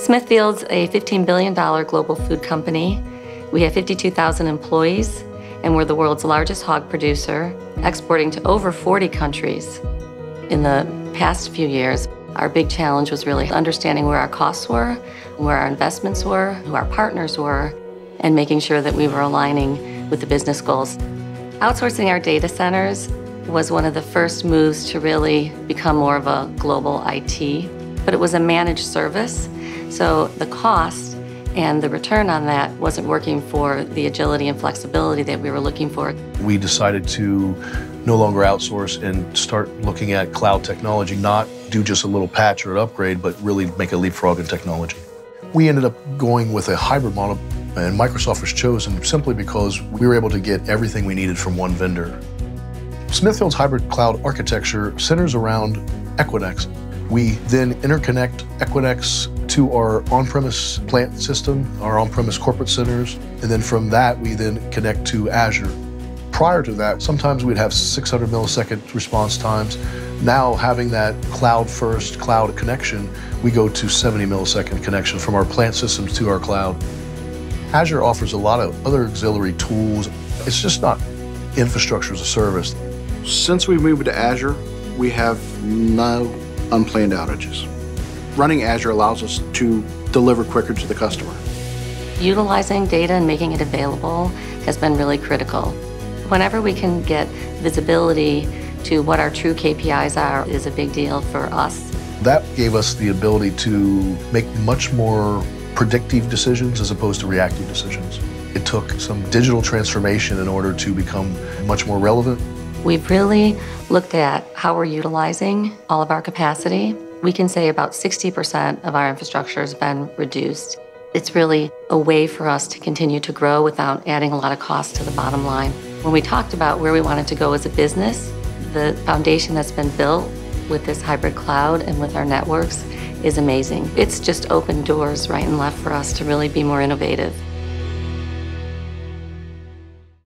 Smithfield's a $15 billion global food company. We have 52,000 employees, and we're the world's largest hog producer, exporting to over 40 countries. In the past few years, our big challenge was really understanding where our costs were, where our investments were, who our partners were, and making sure that we were aligning with the business goals. Outsourcing our data centers was one of the first moves to really become more of a global IT, but it was a managed service, so the cost and the return on that wasn't working for the agility and flexibility that we were looking for. We decided to no longer outsource and start looking at cloud technology, not do just a little patch or an upgrade, but really make a leapfrog in technology. We ended up going with a hybrid model, and Microsoft was chosen simply because we were able to get everything we needed from one vendor. Smithfield's hybrid cloud architecture centers around Equinix. We then interconnect Equinix to our on-premise plant system, our on-premise corporate centers, and then from that we then connect to Azure. Prior to that, sometimes we'd have 600 millisecond response times. Now, having that cloud-first cloud connection, we go to 70 millisecond connection from our plant systems to our cloud. Azure offers a lot of other auxiliary tools. It's just not infrastructure as a service. Since we moved to Azure, we have no unplanned outages. Running Azure allows us to deliver quicker to the customer. Utilizing data and making it available has been really critical. Whenever we can get visibility to what our true KPIs are is a big deal for us. That gave us the ability to make much more predictive decisions as opposed to reactive decisions. It took some digital transformation in order to become much more relevant. We've really looked at how we're utilizing all of our capacity. We can say about 60% of our infrastructure has been reduced. It's really a way for us to continue to grow without adding a lot of cost to the bottom line. When we talked about where we wanted to go as a business, the foundation that's been built with this hybrid cloud and with our networks is amazing. It's just opened doors right and left for us to really be more innovative.